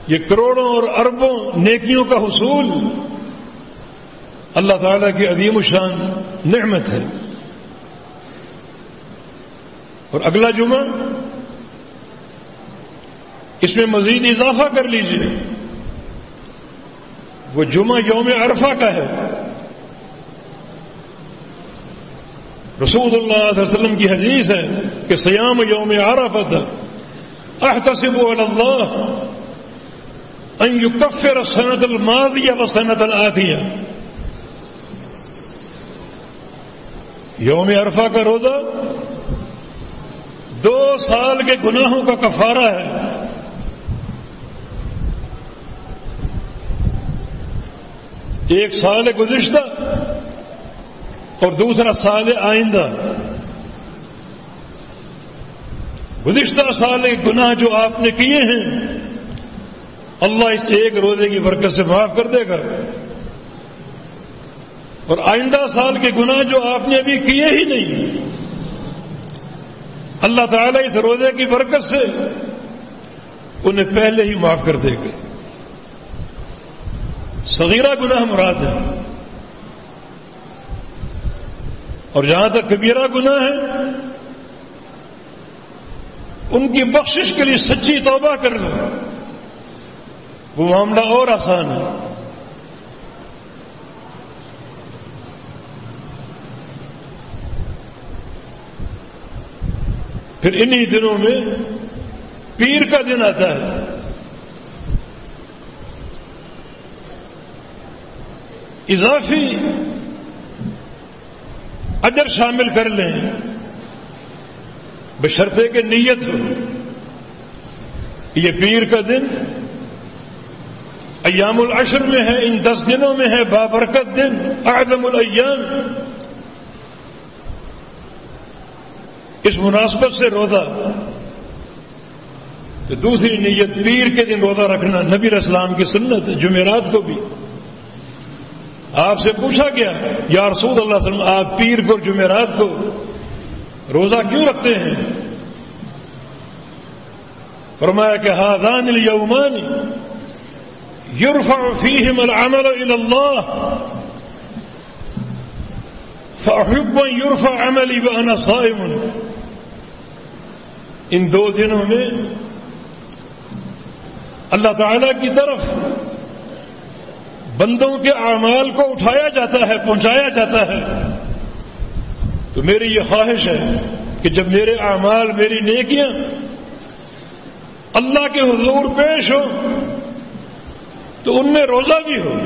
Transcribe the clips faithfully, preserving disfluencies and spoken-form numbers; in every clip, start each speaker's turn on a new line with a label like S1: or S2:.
S1: یہ کروڑوں اور اربوں نیکیوں کا حصول اللہ تعالیٰ کی عظیم الشان نعمت ہے. اور اگلا جمعہ اس میں مزید اضافہ کر لیجئے، وہ جمعہ یوم عرفہ کا ہے. رسول اللہ صلی اللہ علیہ وسلم کی حدیث ہے کہ صیام یوم عرفہ احتسب علی اللہ ان یکفر السنۃ الماضیہ والسنۃ الآتیہ. یوم عرفہ کا روزہ دو سال کے گناہوں کا کفارہ ہے. ایک سال گزشتہ اور دوسرا سال آئندہ. گزشتہ سال کے گناہ جو آپ نے کیے ہیں اللہ اس ایک روزے کی برکت سے معاف کر دے گا، اور آئندہ سال کے گناہ جو آپ نے ابھی کیے ہی نہیں اللہ تعالیٰ اس روزے کی برکت سے انہیں پہلے ہی معاف کر دے گا. صغیرہ گناہ مراد ہے، اور جہاں تک کبیرہ گناہ ہے ان کی بخشش کے لیے سچی توبہ کر لو، وہ معاملہ اور آسان ہے. پھر انہی دنوں میں پیر کا دن آتا ہے. اضافی اجر شامل کر لیں بشرطے کہ نیت ہو. یہ پیر کا دن ایام العشر میں ہے، ان دس دنوں میں ہے بابرکت دن، اعظم الایام. اس مناسبت سے روزہ. تو دوسری نیت پیر کے دن روزہ رکھنا نبی علیہ السلام کی سنت ہے. جمعرات کو بھی آپ سے پوچھا گیا یا رسول اللہ صلی اللہ علیہ وسلم آپ پیر کو جمعرات کو روزہ کیوں رکھتے ہیں؟ فرمایا کہ ہذان الیومان یرفع فیہم العمل الی اللہ فاحب ان یرفع عملی وانا صائم. ان دو دنوں میں اللہ تعالی کی طرف بندوں کے اعمال کو اٹھایا جاتا ہے، پہنچایا جاتا ہے. تو میری یہ خواہش ہے کہ جب میرے اعمال، میری نیکیاں اللہ کے حضور پیش ہو تو ان میں روزہ بھی ہو.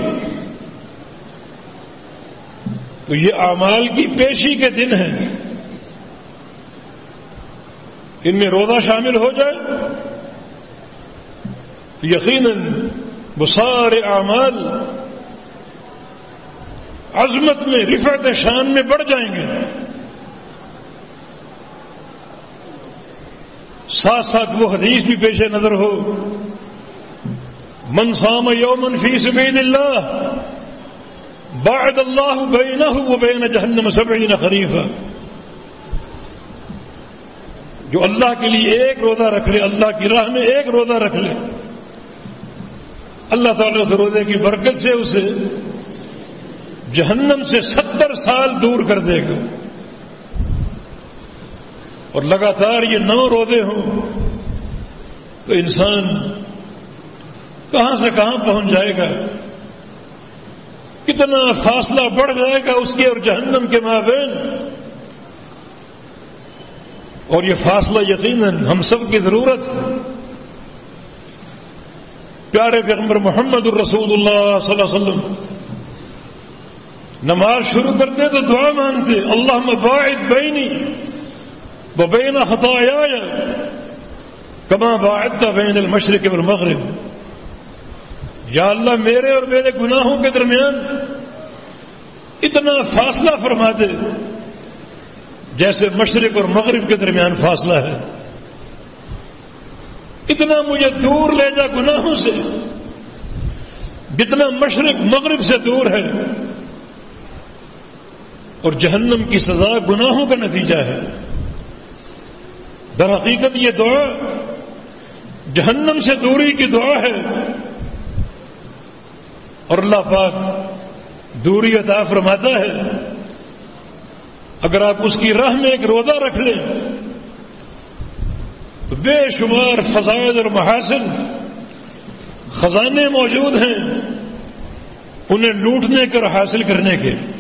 S1: تو یہ اعمال کی پیشی کے دن ہیں، ان میں روزہ شامل ہو جائے تو یقیناً وہ سارے اعمال عظمت میں، رفعت شان میں بڑھ جائیں گے. ساتھ ساتھ وہ حدیث بھی پیش نظر ہو من صام یوما فی سبیل اللہ باعد اللہ بینہ وبین جہنم سبعین خریفا. جو اللہ کے لیے ایک روزہ رکھ لے، اللہ کی راہ میں ایک روزہ رکھ لے، اللہ تعالیٰ اس روزے کی برکت سے اسے جہنم سے ستر سال دور کر دے گا. اور لگاتار یہ نو روزے ہوں تو انسان کہاں سے کہاں پہنچ جائے گا، کتنا فاصلہ بڑھ جائے گا اس کے اور جہنم کے مابین. اور یہ فاصلہ یقیناً ہم سب کی ضرورت ہے. پیارے پیغمبر محمد الرسول اللہ صلی اللہ علیہ وسلم نماز شروع کرتے تو دعا مانگتے اللہم باعد بینی وبین خطایایا کما باعدت بین المشرق والمغرب. یا اللہ میرے اور میرے گناہوں کے درمیان اتنا فاصلہ فرما دے جیسے مشرق اور مغرب کے درمیان فاصلہ ہے. اتنا مجھے دور لے جا گناہوں سے جتنا مشرق مغرب سے دور ہے. اور جہنم کی سزا گناہوں کا نتیجہ ہے. در حقیقت یہ دعا جہنم سے دوری کی دعا ہے. اور اللہ پاک دوری عطا فرماتا ہے. اگر آپ اس کی راہ میں ایک روزہ رکھ لیں تو بے شمار فضائل اور محاسن خزانے موجود ہیں انہیں لوٹنے کے اور حاصل کرنے کے.